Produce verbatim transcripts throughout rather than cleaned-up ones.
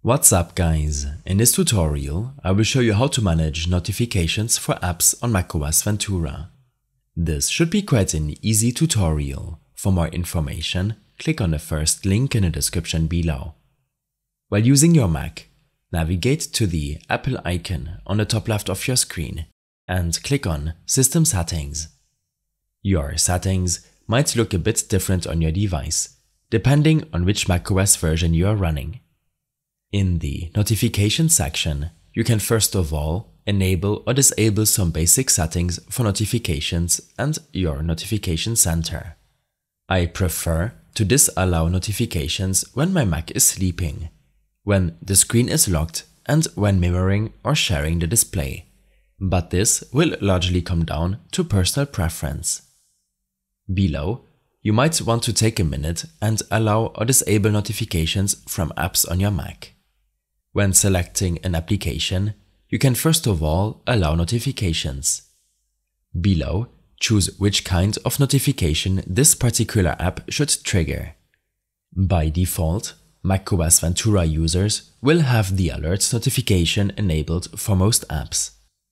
What's up guys, in this tutorial I will show you how to manage notifications for apps on macOS Ventura. This should be quite an easy tutorial. For more information, click on the first link in the description below. While using your Mac, navigate to the Apple icon on the top left of your screen and click on System Settings. Your settings might look a bit different on your device, depending on which macOS version you are running. In the Notifications section, you can first of all enable or disable some basic settings for notifications and your notification center. I prefer to disallow notifications when my Mac is sleeping, when the screen is locked and when mirroring or sharing the display, but this will largely come down to personal preference. Below, you might want to take a minute and allow or disable notifications from apps on your Mac. When selecting an application, you can first of all allow notifications. Below, choose which kind of notification this particular app should trigger. By default, macOS Ventura users will have the alerts notification enabled for most apps.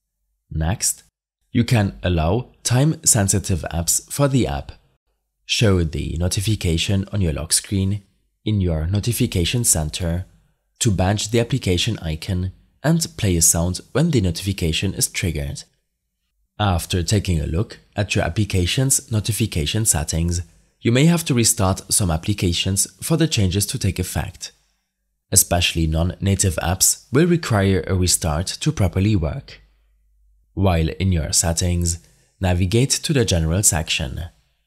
Next, you can allow time-sensitive apps for the app. Show the notification on your lock screen, in your notification center, to badge the application icon, and play a sound when the notification is triggered. After taking a look at your application's notification settings, you may have to restart some applications for the changes to take effect. Especially non-native apps will require a restart to properly work. While in your settings, navigate to the General section.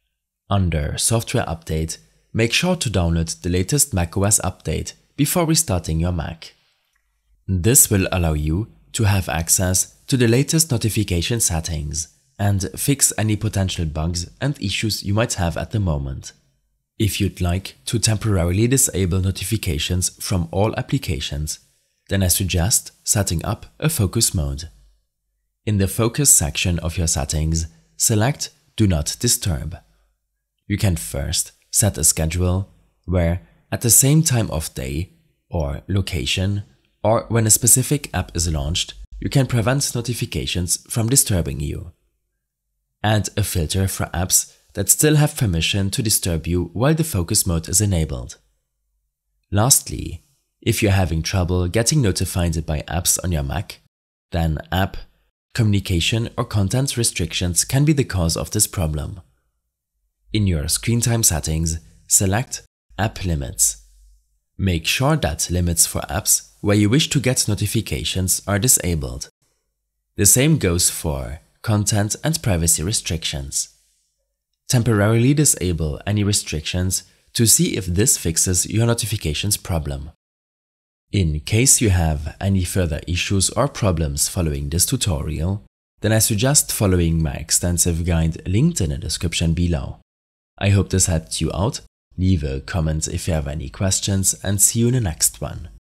Under Software Update, make sure to download the latest macOS update before restarting your Mac. This will allow you to have access to the latest notification settings and fix any potential bugs and issues you might have at the moment. If you'd like to temporarily disable notifications from all applications, then I suggest setting up a focus mode. In the Focus section of your settings, select Do Not Disturb. You can first set a schedule where, at the same time of day or location, or when a specific app is launched, you can prevent notifications from disturbing you. Add a filter for apps that still have permission to disturb you while the focus mode is enabled. Lastly, if you're having trouble getting notified by apps on your Mac, then app, communication or content restrictions can be the cause of this problem. In your screen time settings, select App Limits. Make sure that limits for apps where you wish to get notifications are disabled. The same goes for content and privacy restrictions. Temporarily disable any restrictions to see if this fixes your notifications problem. In case you have any further issues or problems following this tutorial, then I suggest following my extensive guide linked in the description below. I hope this helped you out. Leave a comment if you have any questions and see you in the next one.